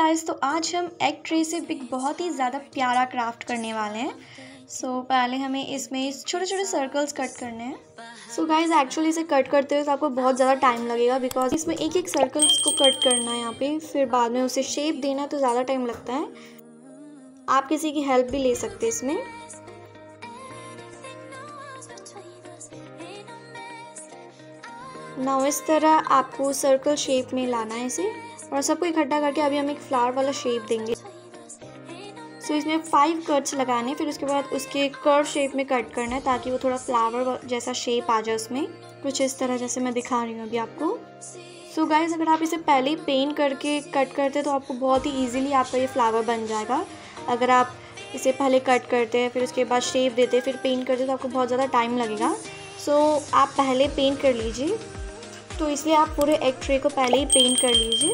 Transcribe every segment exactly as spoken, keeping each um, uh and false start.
Guys, तो आज हम एग ट्रे से एक बहुत ही ज़्यादा प्यारा क्राफ्ट करने वाले हैं। सो so, पहले हमें इसमें छोटे छोटे सर्कल्स कट करने हैं। सो गाइस, एक्चुअली इसे कट करते हुए तो आपको बहुत ज़्यादा टाइम लगेगा, बिकॉज इसमें एक एक सर्कल्स को कट करना है यहाँ पे, फिर बाद में उसे शेप देना, तो ज़्यादा टाइम लगता है। आप किसी की हेल्प भी ले सकते हैं इसमें। नाउ इस तरह आपको सर्कल शेप में लाना है इसे, और सबको इकट्ठा करके अभी हम एक फ्लावर वाला शेप देंगे। सो so, इसमें फाइव कट्स लगाने, फिर उसके बाद उसके कर्व शेप में कट करना है ताकि वो थोड़ा फ्लावर जैसा शेप आ जाए उसमें, कुछ इस तरह जैसे मैं दिखा रही हूँ अभी आपको। सो so गाइस, अगर आप इसे पहले ही पेंट करके कट करते तो आपको बहुत ही ईजिली आपका ये फ्लावर बन जाएगा। अगर आप इसे पहले कट करते हैं, फिर उसके बाद शेप देते, फिर पेंट करते तो आपको बहुत ज़्यादा टाइम लगेगा। सो so, आप पहले पेंट कर लीजिए, तो इसलिए आप पूरे एग ट्रे को पहले ही पेंट कर लीजिए।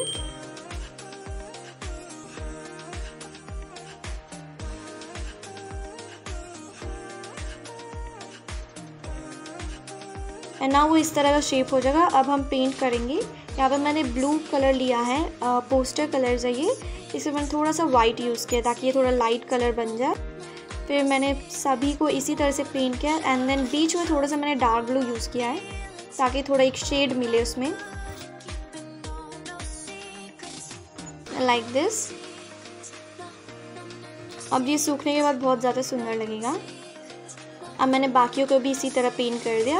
एंड ना वो इस तरह का शेप हो जाएगा। अब हम पेंट करेंगे। यहाँ पे मैंने ब्लू कलर लिया है, पोस्टर कलर्स है ये। इसमें मैंने थोड़ा सा वाइट यूज़ किया ताकि ये थोड़ा लाइट कलर बन जाए। फिर मैंने सभी को इसी तरह से पेंट किया, एंड देन बीच में थोड़ा सा मैंने डार्क ब्लू यूज़ किया है ताकि थोड़ा एक शेड मिले उसमें, लाइक दिस। अब ये सूखने के बाद बहुत ज़्यादा सुंदर लगेगा। अब मैंने बाकियों को भी इसी तरह पेंट कर दिया।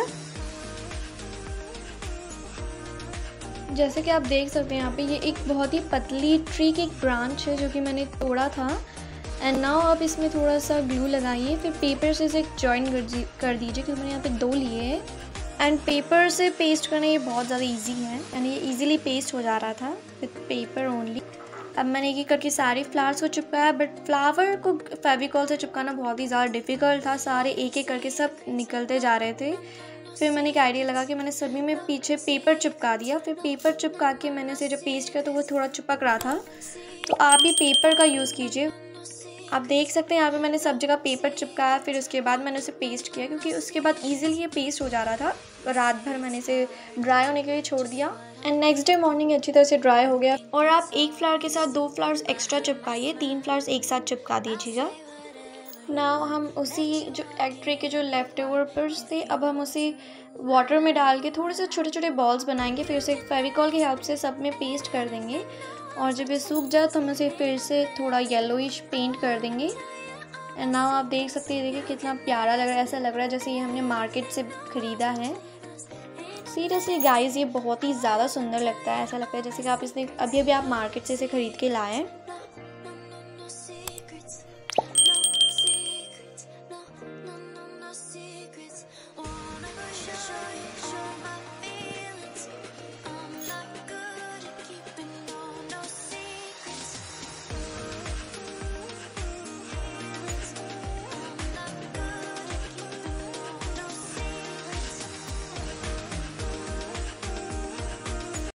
जैसे कि आप देख सकते हैं यहाँ पे ये एक बहुत ही पतली ट्री की एक ब्रांच है जो कि मैंने तोड़ा था। एंड नाउ आप इसमें थोड़ा सा ग्लू लगाइए, फिर पेपर से इसे जॉइन कर दीजिए, क्योंकि मैंने यहाँ पे दो लिए हैं। एंड पेपर से पेस्ट करना ये बहुत ज़्यादा इजी है, एंड ये इजीली पेस्ट हो जा रहा था विथ पेपर ओनली। अब मैंने एक एक करके सारे फ्लावर्स को चिपकाया, बट फ्लावर को फेविकॉल से चिपकाना बहुत ही ज़्यादा डिफ़िकल्ट था। सारे एक एक करके सब निकलते जा रहे थे। फिर मैंने एक आइडिया लगा कि मैंने सभी में पीछे पेपर चिपका दिया। फिर पेपर चिपका के मैंने इसे जब पेस्ट किया तो वो थोड़ा चिपक रहा था। तो आप भी पेपर का यूज़ कीजिए। आप देख सकते हैं यहाँ पे मैंने सब जगह पेपर चिपकाया, फिर उसके बाद मैंने उसे पेस्ट किया, क्योंकि उसके बाद इजीली ये पेस्ट हो जा रहा था। रात भर मैंने इसे ड्राई होने के लिए छोड़ दिया, एंड नेक्स्ट डे मॉर्निंग अच्छी तरह से ड्राई हो गया। और आप एक फ्लावर के साथ दो फ्लावर्स एक्स्ट्रा चिपकाइए, तीन फ्लावर्स एक साथ चिपका दीजिएगा। नाउ हम उसी जो एग ट्रे के जो लेफ्ट ओवर्स थे, अब हम उसे वाटर में डाल के थोड़े से छोटे छोटे बॉल्स बनाएंगे, फिर उसे फेविकॉल की हेल्प से सब में पेस्ट कर देंगे। और जब ये सूख जाए तो हम उसे फिर से थोड़ा येलोइश पेंट कर देंगे। एंड नाउ आप देख सकते हैं, देखिए कितना प्यारा लग रहा है। ऐसा लग रहा है जैसे ये हमने मार्केट से ख़रीदा है। सीरियसली गाइस, ये बहुत ही ज़्यादा सुंदर लगता है। ऐसा लगता है जैसे कि आप इसने अभी अभी आप मार्केट से इसे ख़रीद के लाए हैं।